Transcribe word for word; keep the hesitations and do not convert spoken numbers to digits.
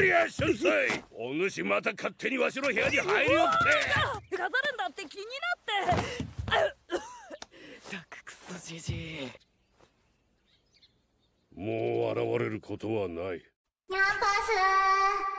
やしょっさい。お主また勝手にわしの部屋に入りよって。 飾るんだって気になって。たくクソじじい。 もう現れることはない。 ニャンパス